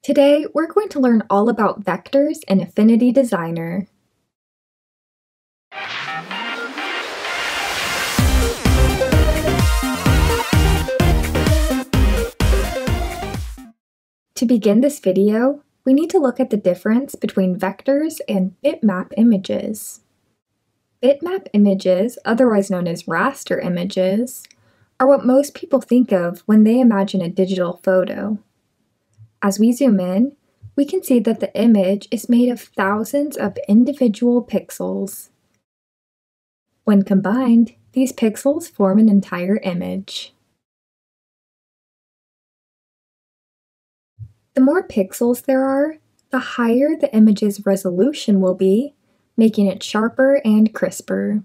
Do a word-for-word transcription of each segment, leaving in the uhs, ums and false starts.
Today, we're going to learn all about vectors in Affinity Designer. To begin this video, we need to look at the difference between vectors and bitmap images. Bitmap images, otherwise known as raster images, are what most people think of when they imagine a digital photo. As we zoom in, we can see that the image is made of thousands of individual pixels. When combined, these pixels form an entire image. The more pixels there are, the higher the image's resolution will be, making it sharper and crisper.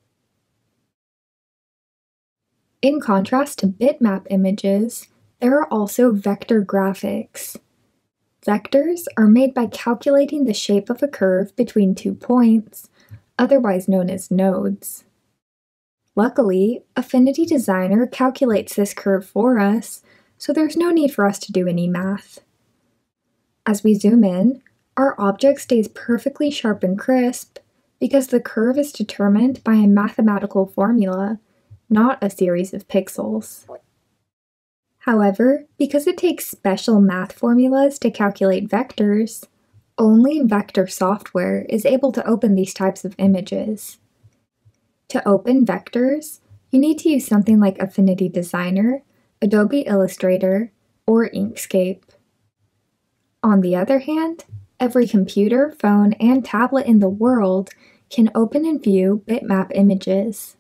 In contrast to bitmap images, there are also vector graphics. Vectors are made by calculating the shape of a curve between two points, otherwise known as nodes. Luckily, Affinity Designer calculates this curve for us, so there's no need for us to do any math. As we zoom in, our object stays perfectly sharp and crisp because the curve is determined by a mathematical formula, not a series of pixels. However, because it takes special math formulas to calculate vectors, only vector software is able to open these types of images. To open vectors, you need to use something like Affinity Designer, Adobe Illustrator, or Inkscape. On the other hand, every computer, phone, and tablet in the world can open and view bitmap images.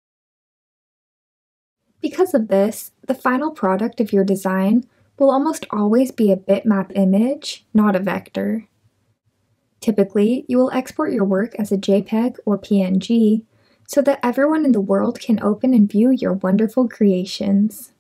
Because of this, the final product of your design will almost always be a bitmap image, not a vector. Typically, you will export your work as a JPEG or P N G so that everyone in the world can open and view your wonderful creations.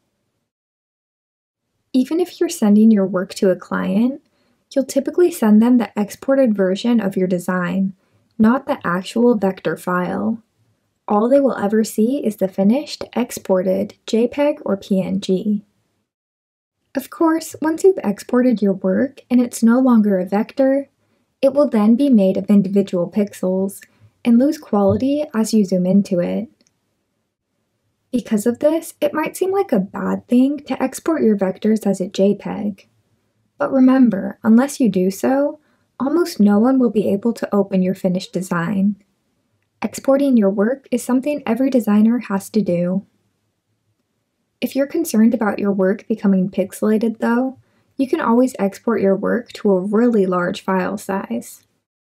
Even if you're sending your work to a client, you'll typically send them the exported version of your design, not the actual vector file. All they will ever see is the finished, exported JPEG or P N G. Of course, once you've exported your work and it's no longer a vector, it will then be made of individual pixels and lose quality as you zoom into it. Because of this, it might seem like a bad thing to export your vectors as a JPEG. But remember, unless you do so, almost no one will be able to open your finished design. Exporting your work is something every designer has to do. If you're concerned about your work becoming pixelated though, you can always export your work to a really large file size.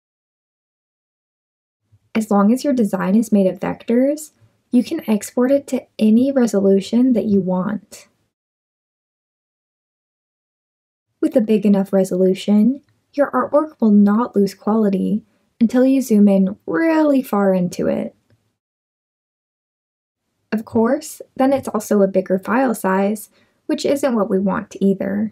As long as your design is made of vectors, you can export it to any resolution that you want. With a big enough resolution, your artwork will not lose quality until you zoom in really far into it. Of course, then it's also a bigger file size, which isn't what we want either.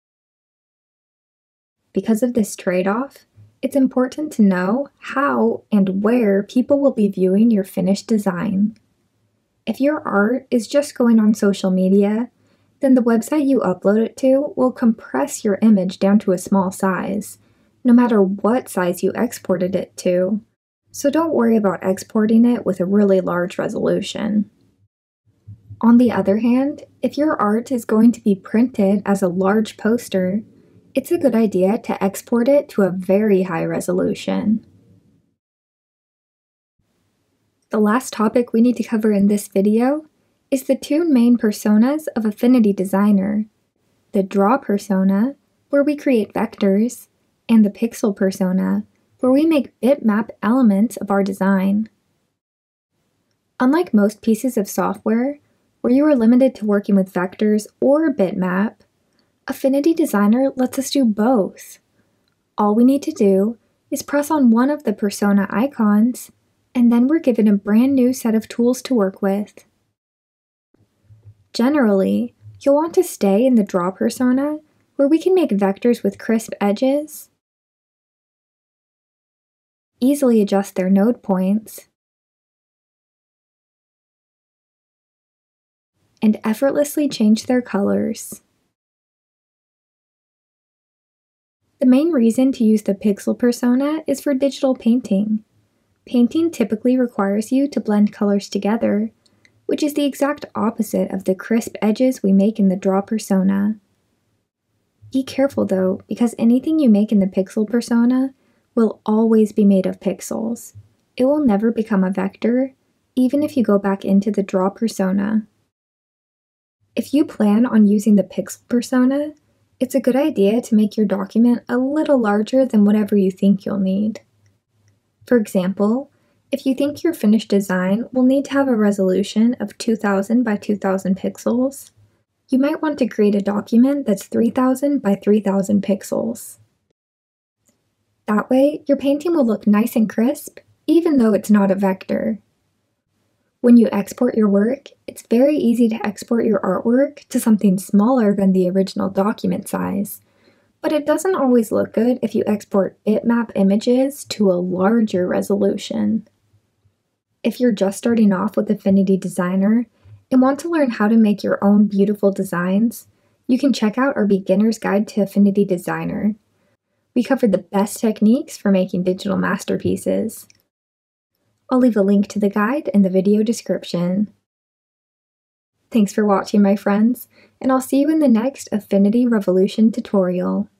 Because of this trade-off, it's important to know how and where people will be viewing your finished design. If your art is just going on social media, then the website you upload it to will compress your image down to a small size, no matter what size you exported it to, so don't worry about exporting it with a really large resolution. On the other hand, if your art is going to be printed as a large poster, it's a good idea to export it to a very high resolution. The last topic we need to cover in this video is the two main personas of Affinity Designer: the draw persona, where we create vectors, and the pixel persona, where we make bitmap elements of our design. Unlike most pieces of software, where you are limited to working with vectors or bitmap, Affinity Designer lets us do both. All we need to do is press on one of the persona icons, and then we're given a brand new set of tools to work with. Generally, you'll want to stay in the draw persona, where we can make vectors with crisp edges, easily adjust their node points, and effortlessly change their colors. The main reason to use the pixel persona is for digital painting. Painting typically requires you to blend colors together, which is the exact opposite of the crisp edges we make in the draw persona. Be careful though, because anything you make in the pixel persona will always be made of pixels. It will never become a vector, even if you go back into the draw persona. If you plan on using the pixel persona, it's a good idea to make your document a little larger than whatever you think you'll need. For example, if you think your finished design will need to have a resolution of two thousand by two thousand pixels, you might want to create a document that's three thousand by three thousand pixels. That way, your painting will look nice and crisp, even though it's not a vector. When you export your work, it's very easy to export your artwork to something smaller than the original document size, but it doesn't always look good if you export bitmap images to a larger resolution. If you're just starting off with Affinity Designer and want to learn how to make your own beautiful designs, you can check out our Beginner's Guide to Affinity Designer. We cover the best techniques for making digital masterpieces. I'll leave a link to the guide in the video description. Thanks for watching, my friends, and I'll see you in the next Affinity Revolution tutorial.